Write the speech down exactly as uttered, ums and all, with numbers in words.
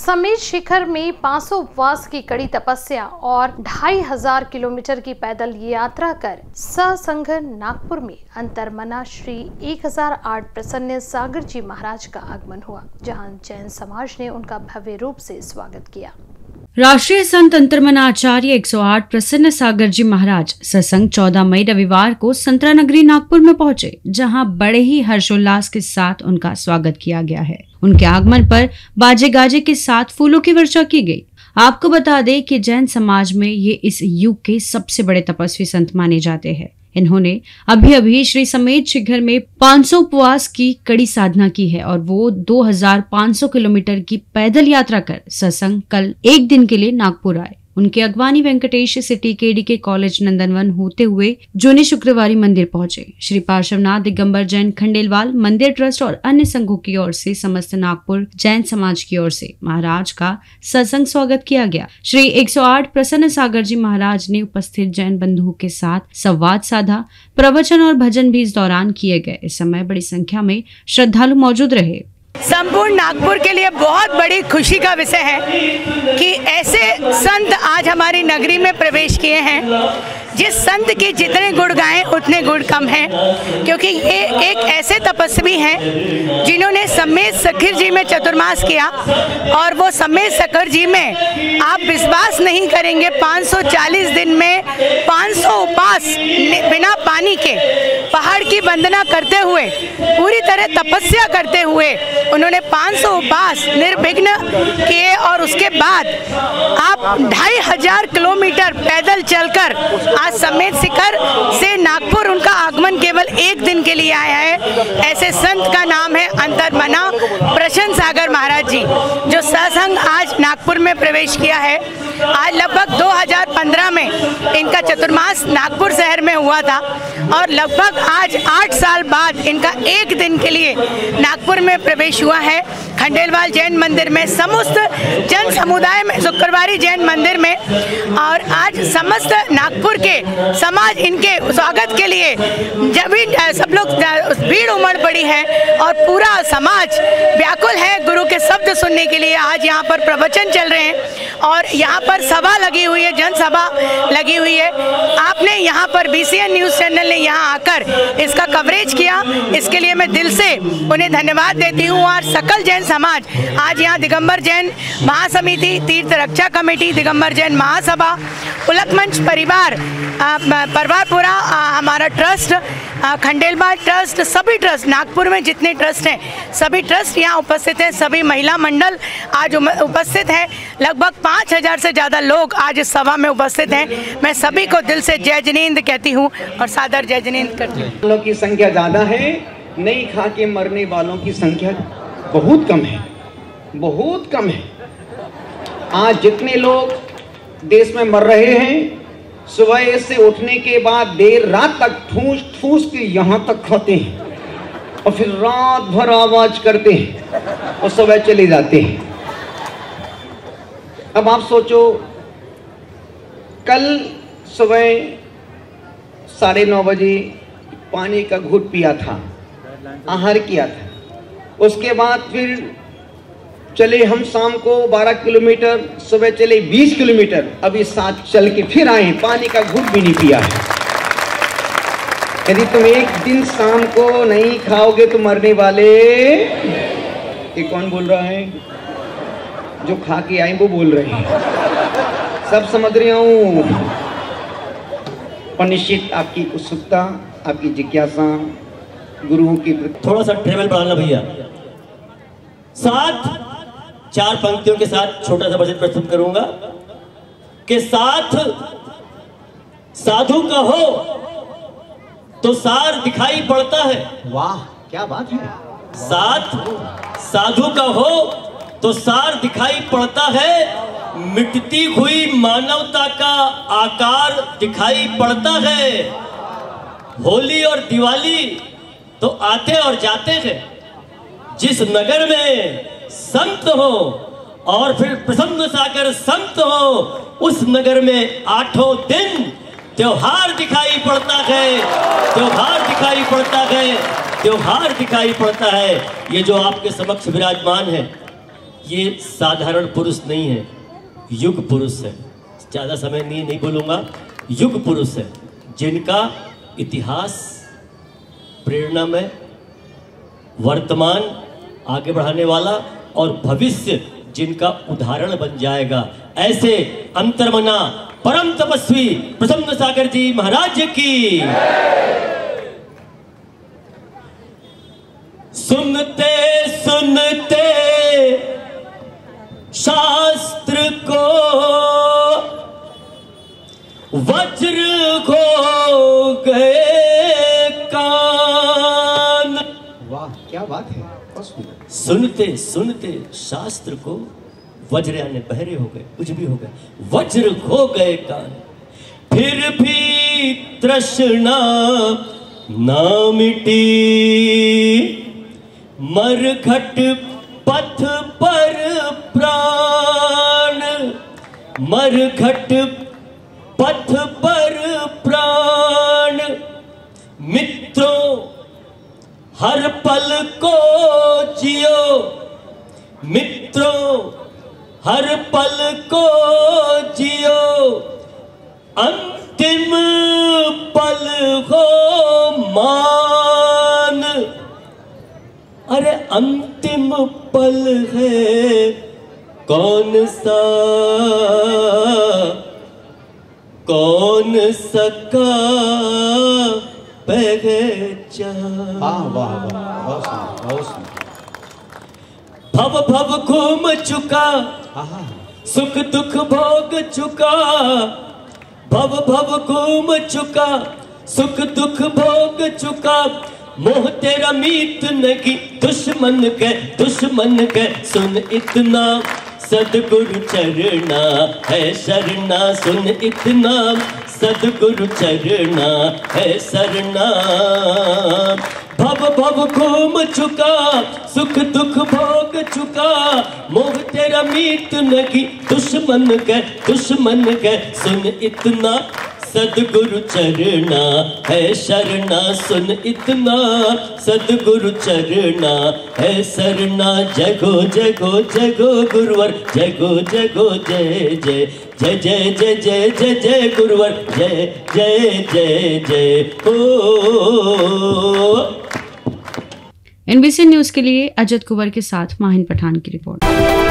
समेत शिखर में पाँच सौ उपवास की कड़ी तपस्या और ढाई हजार किलोमीटर की पैदल यात्रा कर सत्संग नागपुर में अंतर्मना श्री एक हजार आठ प्रसन्न सागर जी महाराज का आगमन हुआ, जहां जैन समाज ने उनका भव्य रूप से स्वागत किया। राष्ट्रीय संत अंतर्मना आचार्य एक सौ आठ प्रसन्न सागर जी महाराज सत्संग चौदह मई रविवार को संतरा नगरी नागपुर में पहुंचे, जहां बड़े ही हर्षोल्लास के साथ उनका स्वागत किया गया है। उनके आगमन पर बाजे गाजे के साथ फूलों की वर्षा की गई। आपको बता दें कि जैन समाज में ये इस युग के सबसे बड़े तपस्वी संत माने जाते हैं। इन्होंने अभी अभी श्री समेत शिखर में पाँच सौ उपवास की कड़ी साधना की है और वो दो हजार पाँच सौ किलोमीटर की पैदल यात्रा कर सत्संग कल एक दिन के लिए नागपुर आए। उनकी अगवानी वेंकटेश सिटी केडी के कॉलेज नंदनवन होते हुए जूनी शुक्रवारी मंदिर पहुंचे। श्री पार्श्वनाथ दिगंबर जैन खंडेलवाल मंदिर ट्रस्ट और अन्य संघों की ओर से समस्त नागपुर जैन समाज की ओर से महाराज का सत्संग स्वागत किया गया। श्री एक सौ आठ प्रसन्न सागर जी महाराज ने उपस्थित जैन बंधुओं के साथ संवाद साधा। प्रवचन और भजन भी इस दौरान किए गए। इस समय बड़ी संख्या में श्रद्धालु मौजूद रहे। संपूर्ण नागपुर के लिए बहुत बड़ी खुशी का विषय है कि ऐसे संत आज हमारी नगरी में प्रवेश किए हैं। जिस संत के जितने गुण गाएं उतने गुण कम हैं, क्योंकि ये एक ऐसे तपस्वी हैं जिन्होंने समेत शिखर जी में चतुर्मास किया और वो समेत शिखर जी में आप विश्वास नहीं करेंगे पाँच सौ चालीस दिन में पाँच सौ उपवास बिना पानी के पहाड़ की वंदना करते हुए पूरी तरह तपस्या करते हुए उन्होंने पाँच सौ उपवास निर्विघ्न किए और उसके बाद आप ढाई हजार किलोमीटर पैदल चलकर आज समेत शिखर से नागपुर उनका आगमन केवल एक दिन के लिए आया है। ऐसे संत का नाम है अंतर्मना प्रसन्न सागर महाराज जी, जो सत्संग आज नागपुर में प्रवेश किया है। आज लगभग दो हजार पंद्रह में इनका चतुर्मास नागपुर शहर में हुआ था और लगभग आज आठ साल बाद इनका एक दिन के लिए नागपुर में प्रवेश हुआ है। खंडेलवाल जैन मंदिर में समस्त जन समुदाय में शुक्रवारी जैन मंदिर में और आज समस्त नागपुर के समाज इनके स्वागत के लिए जब भी सब लोग भीड़ उमड़ पड़ी है और पूरा समाज व्याकुल है गुरु के शब्द सुनने के लिए। आज यहाँ पर प्रवचन चल रहे हैं और यहाँ पर सभा लगी हुई है, जनसभा लगी हुई है। आपने यहाँ पर B C N news channel ने यहाँ आकर इसका कवरेज किया, इसके लिए मैं दिल से उन्हें धन्यवाद देती हूँ। और सकल जैन समाज आज यहाँ दिगंबर जैन महासमिति, तीर्थ रक्षा कमेटी, दिगंबर जैन महासभा, उलक मंच परिवार, परवारपुरा हमारा ट्रस्ट, खंडेलवाल ट्रस्ट, सभी ट्रस्ट नागपुर में जितने ट्रस्ट हैं सभी ट्रस्ट यहाँ उपस्थित हैं। सभी महिला मंडल आज उपस्थित हैं। लगभग पाँच हजार से ज़्यादा लोग आज इस सभा में उपस्थित हैं। मैं सभी को दिल से जय जिनेंद्र कहती हूँ और सादर जय जिनेंद्र करती हूँ। लोगों की संख्या ज़्यादा है, नहीं खा के मरने वालों की संख्या बहुत कम है, बहुत कम है। आज जितने लोग देश में मर रहे हैं, सुबह से उठने के बाद देर रात तक ठूस ठूस के यहाँ तक खाते हैं और फिर रात भर आवाज करते हैं और सुबह चले जाते हैं। अब आप सोचो, कल सुबह साढ़े नौ बजे पानी का घूंट पिया था, आहार किया था, उसके बाद फिर चले हम शाम को बारह किलोमीटर, सुबह चले बीस किलोमीटर, अभी साथ चल के फिर आए, पानी का घूंट भी नहीं पिया है। यदि तुम एक दिन शाम को नहीं खाओगे तो मरने वाले, ये कौन बोल रहा है? जो खा के आए वो बोल रहे हैं, सब समझ रहा हूँ। और निश्चित आपकी उत्सुकता, आपकी जिज्ञासा गुरुओं की, थोड़ा सा टेबल बढ़ाना भैया। साथ चार पंक्तियों के साथ छोटा सा भजन प्रस्तुत करूंगा कि साथ साधु का हो तो सार दिखाई पड़ता है। वाह क्या बात है। साथ साधु का हो तो सार दिखाई पड़ता है, मिटती हुई मानवता का आकार दिखाई पड़ता है। होली और दिवाली तो आते और जाते हैं, जिस नगर में संत हो और फिर प्रसन्न सागर संत हो, उस नगर में आठों दिन त्योहार दिखाई पड़ता है, त्योहार दिखाई पड़ता है, त्योहार दिखाई पड़ता है। ये जो आपके समक्ष विराजमान है, ये साधारण पुरुष नहीं है, युग पुरुष है। ज़्यादा समय नहीं नहीं बोलूँगा, युग पुरुष है जिनका इतिहास प्रेरणामय, वर्तमान आगे बढ़ाने वाला और भविष्य जिनका उदाहरण बन जाएगा। ऐसे अंतर्मना परम तपस्वी प्रसन्न सागर जी महाराज की। सुनते सुनते शास्त्र को वज्र हो गए कान। वाह क्या बात है। सुनते सुनते शास्त्र को वज्र यानी बहरे हो गए, कुछ भी हो गए, वज्र हो गए कान। फिर भी तृष्णा ना मिटी, मरघट पथ पर प्राण, मरघट पथ पर प्राण। मित्रों हर पल को जियो, मित्रों हर पल को जियो, अंतिम पल हो मान। अरे अंतिम पल है कौन सा, कौन सका पहचान। वाह वाह वाह, बहुत सुंदर बहुत सुंदर। भव भव घूम चुका, सुख दुख भोग चुका, भव भव घूम चुका, सुख दुख भोग चुका। मोह तेरा मीत नहीं, दुश्मन के दुश्मन के सुन इतना, सदगुरु चरना है शरणा। सुन इतना, सदगुरु चरना है शरणा। भव भव घूम चुका, सुख दुख भोग चुका, मोह तेरा मीत नहीं, दुश्मन के दुश्मन के सुन इतना, सदगुरु चरना है शरणा। सुन इतना, सदगुरु चरना है शरणा। जगो जगो जगो गुरुवर, जगो जगो जय जय जय जय जय जय जय जय गुरुवर, जय जय जय जय हो। एनबीसी न्यूज के लिए अजत कुंवर के साथ माहिन पठान की रिपोर्ट।